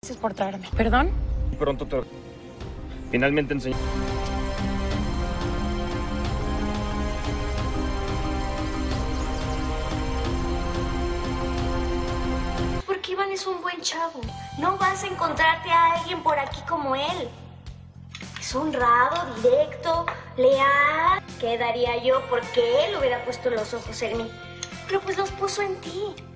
Gracias por traerme. ¿Perdón? Pronto te... Finalmente enseñé... Porque Iván es un buen chavo. No vas a encontrarte a alguien por aquí como él. Es honrado, directo, leal. ¿Qué daría yo porque él hubiera puesto los ojos en mí? Pero pues los puso en ti.